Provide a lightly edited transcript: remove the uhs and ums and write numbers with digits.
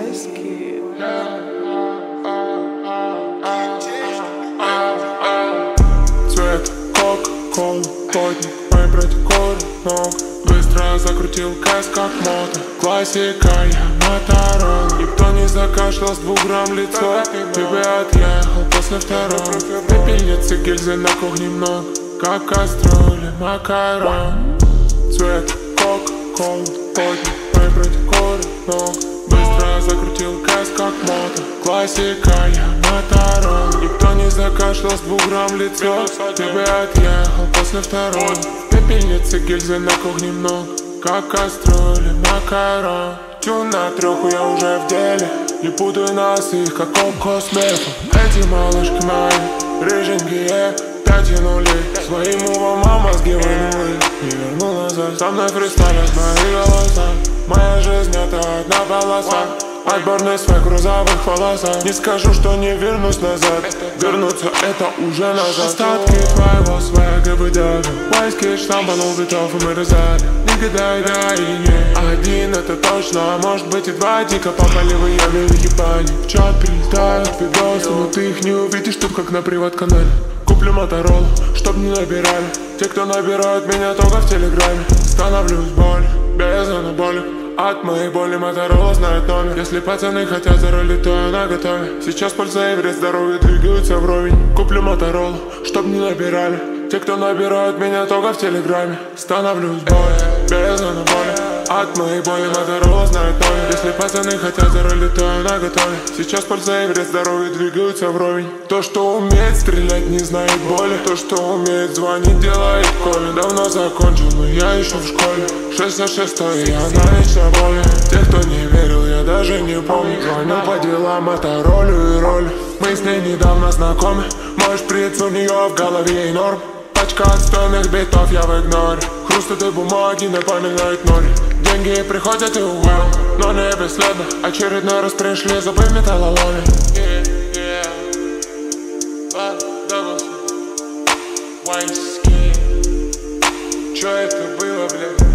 Вайски. Цвет кока-колы, плотник, мой протекоры ног. Быстро закрутил кайс как мото. Классика, я Моторола. Никто не закашлял с 2 грамм лицо. Ты бы отъехал после второго. Пепельницы, гильзы на кухне много, как кастрюли, макарон. Цвет кока-колы, плотник, мой протекоры ног. Быстро закрутил кайс как мото. Классика, я Моторола. Никто не закашлял с 2 грамм лицо. Ты бы отъехал после второго. Пепельницы, гильзы на кухне много, как кастрюли, макарон. Тюн на 3, я уже в деле. Не путай нас, их как космету. Эти малышки мои, рыженькие, 5 нулей. Своим умом мозги вынули. Не верну назад, со мной фристайлят мои голоса. Моя жизнь это одна полоса. Отборный свой грузовых волосах. Не скажу, что не вернусь назад. Вернуться это уже назад. Остатки твоего свега выдавил. Вайски штампанул битов и мы раздали. Не гадай, да или нет. Один это точно, а может быть и 2. Дико попали в яме в ебане. В чат прилетают видосы, но ты их не увидишь тут как на приват-канале. Куплю Моторолу, чтоб не набирали. Те, кто набирают меня только в телеграме. Становлюсь боль, без анаболик. От моей боли Моторола знает номер. Если пацаны хотят зарулить, то я наготове. Сейчас польза и вред здоровью двигаются вровень. Куплю Моторолу, чтоб не набирали. Те, кто набирают меня только в телеграме. Становлюсь боль, без анаболик. От моей боли Моторола знает номер. Если пацаны хотят зарулить, то я наготове. Сейчас польза и вред здоровью двигаются вровень. То, что умеет стрелять, не знает боли. То, что умеет звонить, делает коли. Давно закончил, но я еще в школе. 6 на 6, и я на вечной боли. Те, кто не верил, я даже не помню. Звоню по делам Моторолю и роли. Мы с ней недавно знакомы. Мой шприц у нее в голове и норм. Пачка отстойных битов, я в игноре. Хруст этой бумаги напоминает ноль. Деньги приходят и уходят, но не бесследно. Очередной раз пришли зубы металлоломи. Вайски. Чё это было, блядь?